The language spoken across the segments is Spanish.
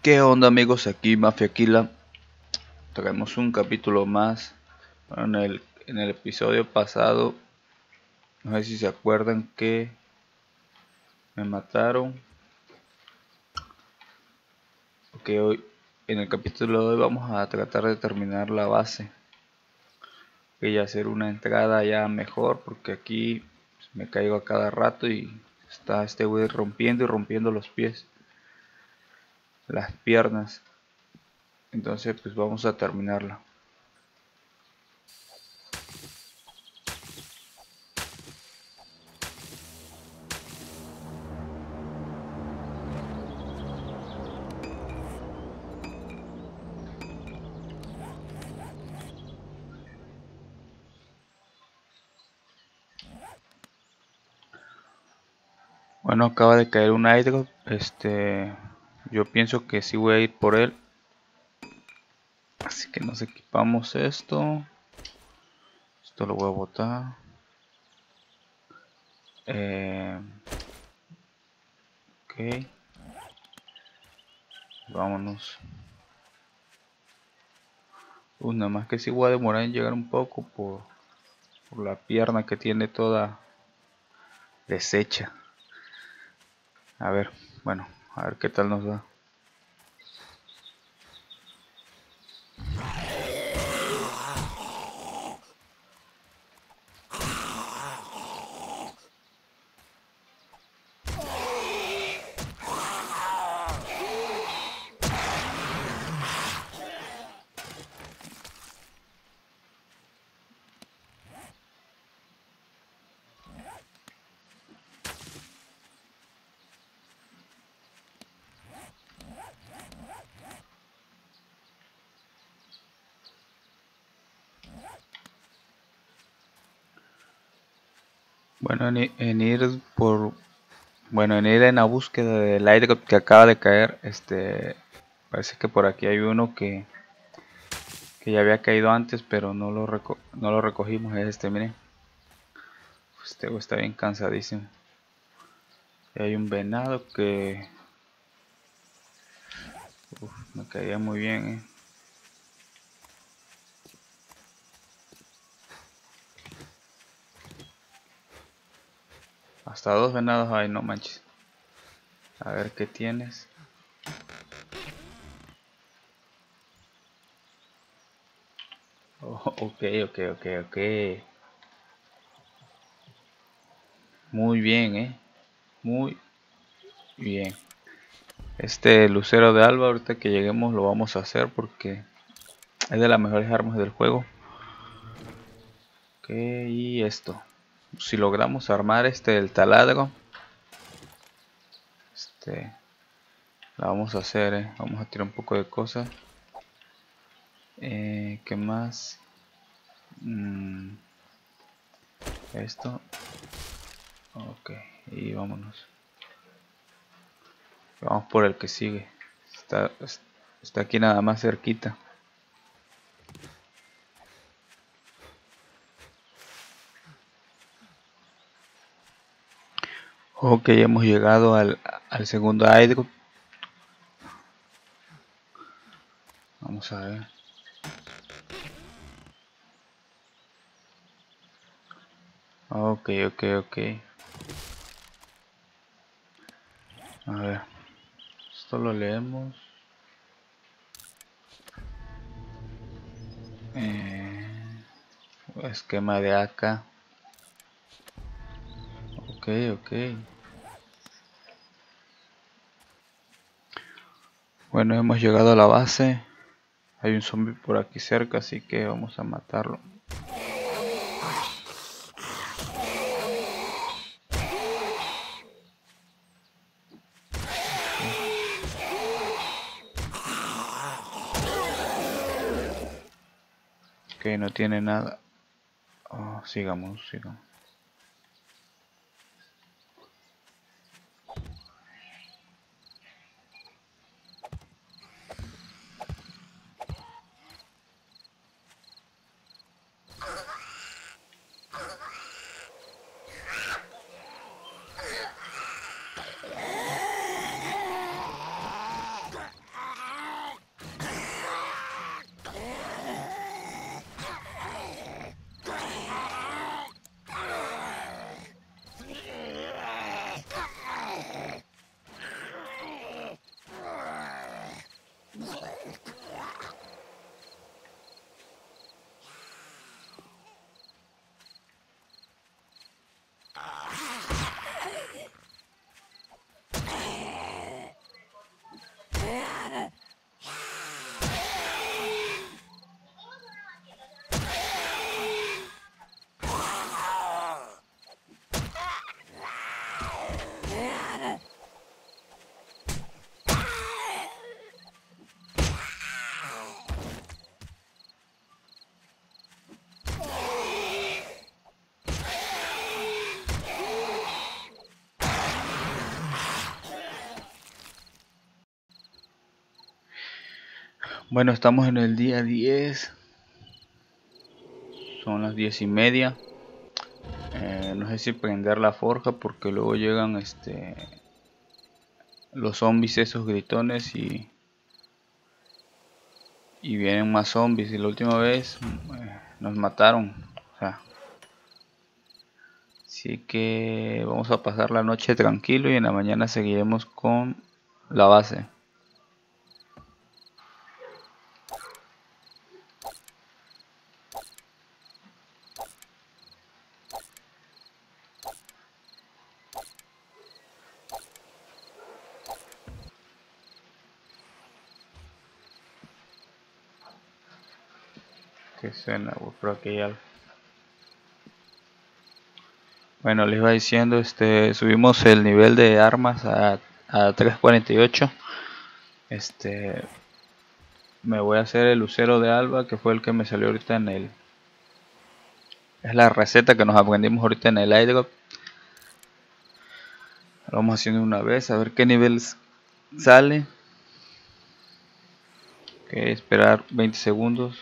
¿Qué onda amigos? Aquí Mafia Aquila. Traemos un capítulo más. Bueno, en el episodio pasado, no sé si se acuerdan que me mataron. Porque hoy, en el capítulo de hoy vamos a tratar de terminar la base. Y hacer una entrada ya mejor, porque aquí me caigo a cada rato y está este güey rompiendo y rompiendo los pies, las piernas. Entonces pues vamos a terminarla. Bueno, acaba de caer un airdrop. Yo pienso que sí voy a ir por él. Así que nos equipamos esto. Esto lo voy a botar. Ok. Vámonos. Nada más que sí voy a demorar en llegar un poco por la pierna que tiene toda deshecha. A ver, bueno, a ver qué tal nos va. Bueno, en ir por... Bueno, en ir en la búsqueda del airdrop que acaba de caer, parece que por aquí hay uno que ya había caído antes, pero no lo recogimos. Es miren. Este güey está bien cansadísimo. Y hay un venado que... me caía muy bien, Hasta dos venados hay, no manches. A ver qué tienes. Oh, ok. Muy bien, Muy bien. Este lucero de alba, ahorita que lleguemos lo vamos a hacer porque es de las mejores armas del juego. Ok, y esto. Si logramos armar el taladro, la vamos a hacer, Vamos a tirar un poco de cosas. ¿Qué más? Esto. Ok, y vámonos. Vamos por el que sigue. Está aquí nada más cerquita. Ok, hemos llegado al segundo airdrop. Vamos a ver. Ok. A ver. Esto lo leemos. Esquema de AK. Ok. Bueno, hemos llegado a la base. Hay un zombie por aquí cerca, así que vamos a matarlo. Ok, no tiene nada. Oh, sigamos. Bueno, estamos en el día 10. Son las 10:30. No sé si prender la forja porque luego llegan los zombies esos gritones y vienen más zombies. Y la última vez nos mataron. O sea, así que vamos a pasar la noche tranquilo y en la mañana seguiremos con la base. Que suena, por aquí hay algo. Bueno, les iba diciendo, subimos el nivel de armas a 348. Me voy a hacer el lucero de Alba, que fue el que me salió ahorita en el... Es la receta que nos aprendimos ahorita en el airdrop. Lo vamos haciendo una vez, a ver qué nivel sale. Ok, esperar 20 segundos.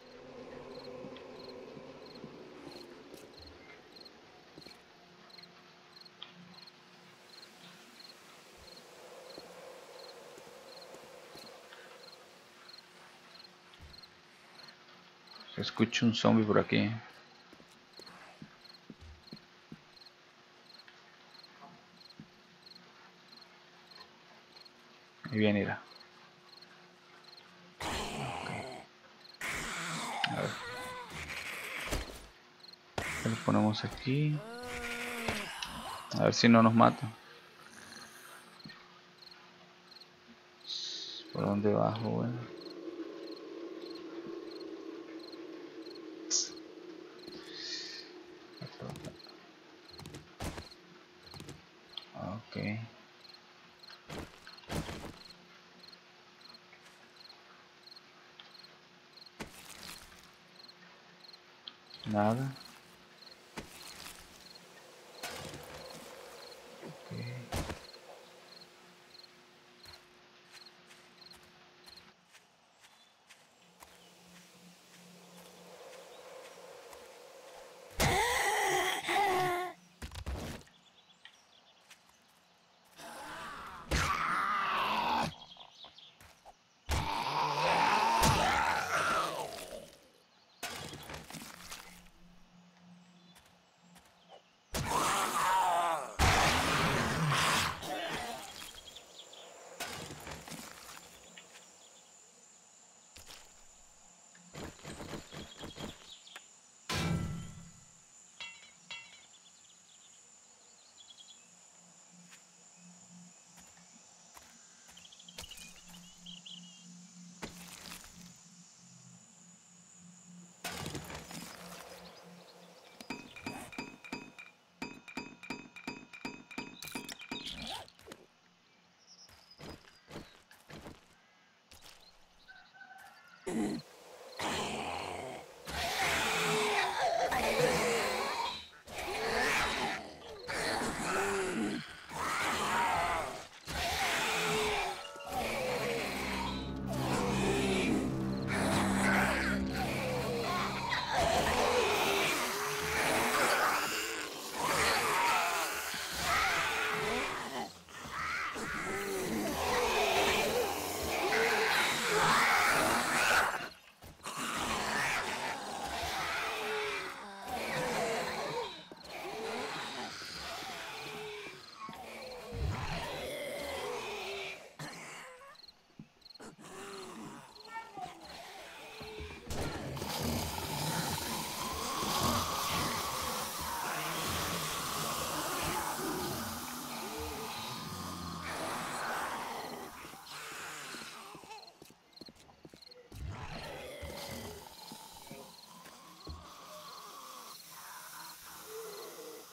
Se escucha un zombie por aquí. Ahí viene, irá. A ver. Lo ponemos aquí. A ver si no nos mata. ¿Por dónde bajo? Bueno. Ok. Nada. Okay.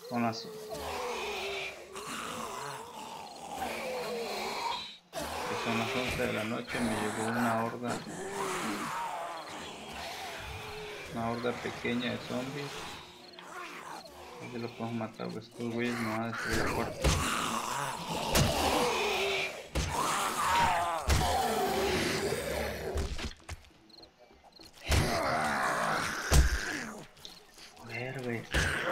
Son las 11 de la noche. Me llegó una horda pequeña de zombies. Así lo podemos matar, pues estos güeyes me van a destruir la puerta. Joder, güey.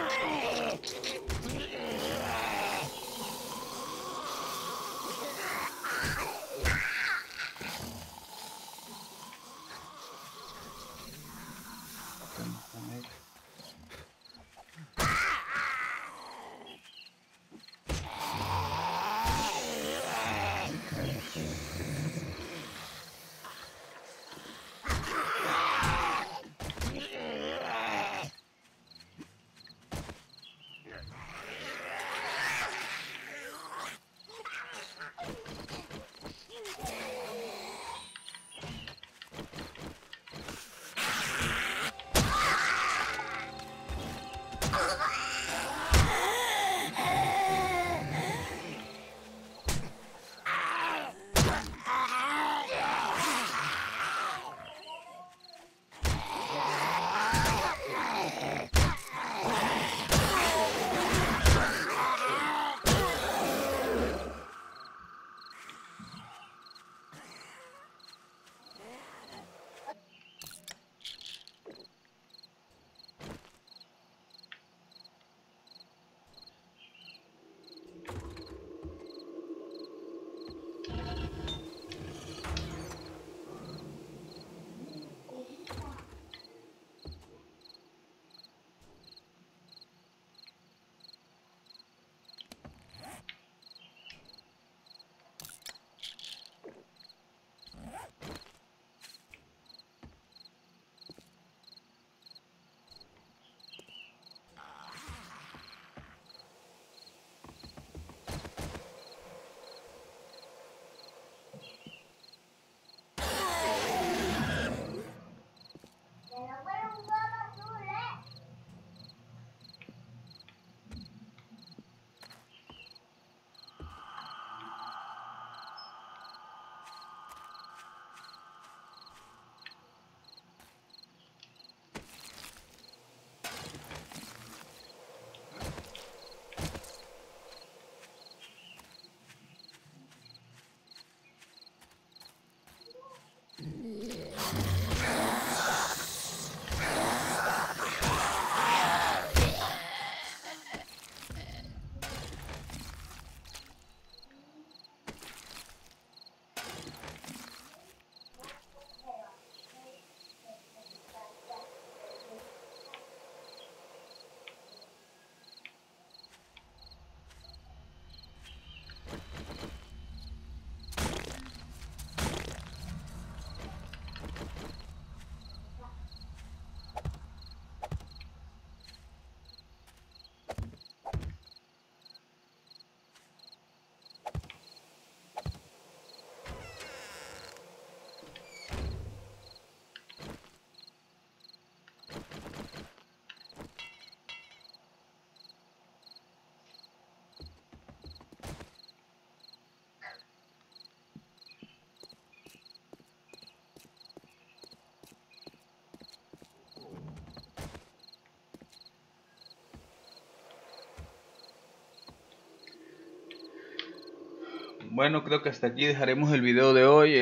Bueno, creo que hasta aquí dejaremos el video de hoy.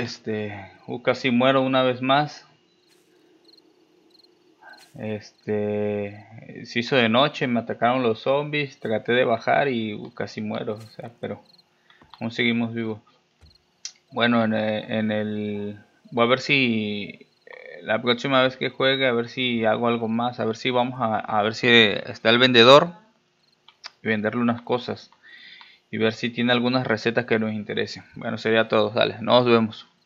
Casi muero una vez más. Se hizo de noche, me atacaron los zombies, traté de bajar y casi muero, o sea, pero aún seguimos vivos. Bueno, voy a ver si la próxima vez que juegue, a ver si hago algo más, a ver si vamos a ver si está el vendedor y venderle unas cosas y ver si tiene algunas recetas que nos interesen. Bueno, sería todo, dale, nos vemos.